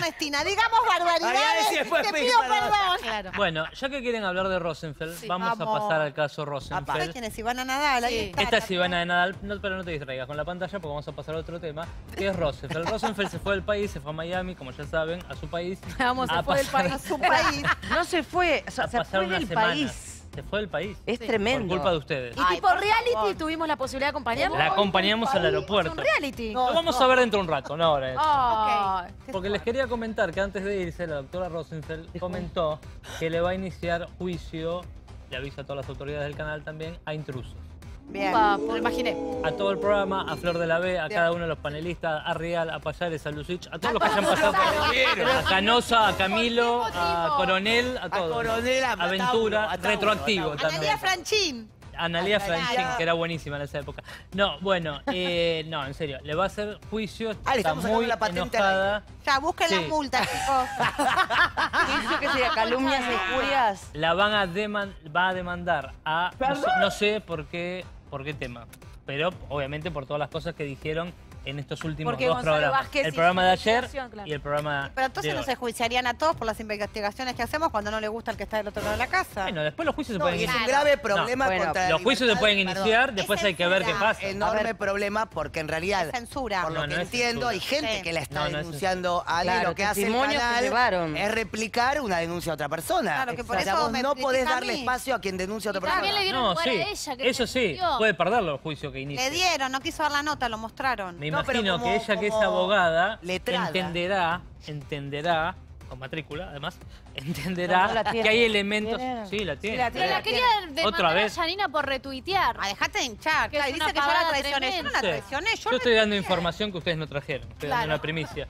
Ernestina. Digamos barbaridades, te pido perdón. Claro. Bueno, ya que quieren hablar de Rosenfeld, vamos a pasar al caso Rosenfeld. ¿Sabes quién es Ivana Nadal? Ahí está, Esta es Ivana de Nadal, pero no te distraigas con la pantalla porque vamos a pasar a otro tema, que es Rosenfeld. Rosenfeld se fue del país, se fue a Miami, como ya saben, a su país. Vamos, se fue del país. A su país. No se fue, o sea, se fue del país. Se fue del país. Es tremendo. Por culpa de ustedes. Y tipo reality, tuvimos la posibilidad de acompañarla. La acompañamos al aeropuerto. Un reality. Lo vamos a ver dentro de un rato, no ahora. Ay. Porque les quería comentar que antes de irse, la doctora Rosenfeld comentó que le va a iniciar juicio, le avisa a todas las autoridades del canal también, a intrusos. Bien. Lo imaginé. A todo el programa, a Flor de la B, a cada uno de los panelistas, a Rial, a Payares, a Lucich, a todos los que hayan pasado por a Canosa, a Camilo, a Coronel, a todos. Coronel, a Aventura, Tauro, retroactivo también. Analía Franchín. Analía Franchín, que era buenísima en esa época. No, bueno, no, en serio, le va a hacer juicio, le está estamos sacando muy la patente al enojada. Ya, busquen las multas, chicos. ¿Dice que sería calumnias e injurias? La van a va a demandar a... No sé por qué tema, pero obviamente por todas las cosas que dijeron en estos últimos Porque dos Gonzalo programas. Vázquez El hizo programa de ayer investigación, claro. y el programa Pero entonces de no hoy. se juiciarían a todos por las investigaciones que hacemos cuando no le gusta el que está del otro lado de la casa. Bueno, después los juicios se No, pueden y es un iniciar. grave problema bueno, contra la Los juicios se libertad, pueden perdón, iniciar, después hay que ver qué pasa. enorme problema porque en realidad, Censura. por lo No, que no es entiendo, censura. hay gente Sí. que la está No, no es denunciando a Ale. Claro, Lo que hace el testimonios que canal llevaron. es replicar una denuncia a otra persona. Claro, que por O sea, eso vos me no podés critica a darle mí. espacio a quien denuncia a otra También persona. le dieron No, lugar sí, a ella, que eso sí, defendió. puede perderlo el juicio que inicie. Le dieron, no quiso dar la nota, lo mostraron. Me No, pero imagino como- que ella, que es como abogada, letrada. entenderá, con matrícula además, entenderá No la que tiene. hay elementos... ¿Tiene? Sí, la tiene. la Pero la quería demandar Otra vez. a Janina por retuitear. Ah, dejate de hinchar. Que Claro, es dice una que yo la pavada traicioné. Yo no la tremenda. traicioné. Yo estoy dando información que ustedes no trajeron, estoy dando una primicia.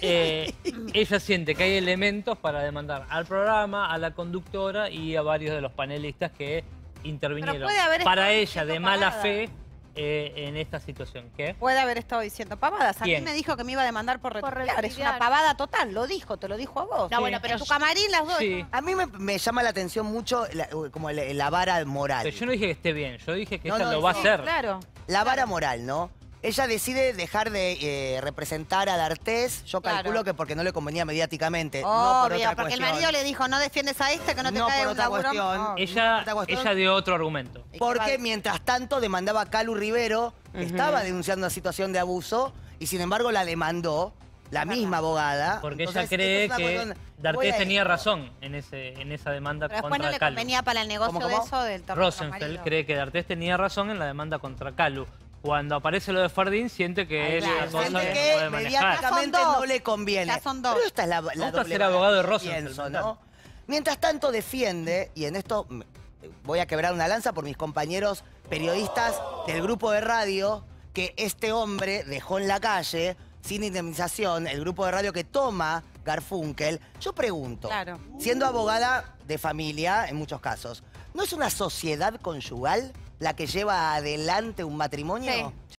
Ella siente que hay elementos para demandar al programa, a la conductora y a varios de los panelistas que intervinieron puede haber para estado ella diciendo de mala pavadas. fe en esta situación. ¿Qué? Puede haber estado diciendo pavadas. A mí ¿Quién? me dijo que me iba a demandar por retuitear. Es retuitear. una pavada total. Lo dijo, te lo dijo a vos. No, bueno, pero en tu camarín las dos. Sí. A mí me llama la atención mucho como la vara moral. Pero yo no dije que esté bien, yo dije que No, ella no, lo va a sí, hacer. Claro. La vara moral, ¿no? Ella decide dejar de representar a D'Artés, yo calculo Claro. que porque no le convenía mediáticamente, no por Obvio, otra porque el cuestión. marido le dijo, no defiendes a este que no te No cae por un otra laburo. cuestión. No. Ella dio otro argumento. Porque mientras tanto demandaba a Calu Rivero, que estaba denunciando una situación de abuso, y sin embargo la demandó la misma abogada. Porque Entonces, ella cree esto es una que cuestión- voy D'Artés a- tenía razón en esa demanda Pero después contra no le Calu. convenía para el negocio ¿Cómo? de eso del terror. Rosenfeld cree que D'Artés tenía razón en la demanda contra Calu. Cuando aparece lo de Fardín, siente que es claro, una cosa Siente que no que puede manejar. mediáticamente Ya son dos. no le conviene. Ya son dos. Pero esta es la gusta doble ser vara abogado de que Rosenfeld, pienso, me ¿no? encanta. Mientras tanto defiende, y en esto voy a quebrar una lanza por mis compañeros periodistas del grupo de radio, que este hombre dejó en la calle, sin indemnización, el grupo de radio que toma Garfunkel. Yo pregunto, Claro. siendo abogada de familia en muchos casos, ¿no es una sociedad conyugal la que lleva adelante un matrimonio?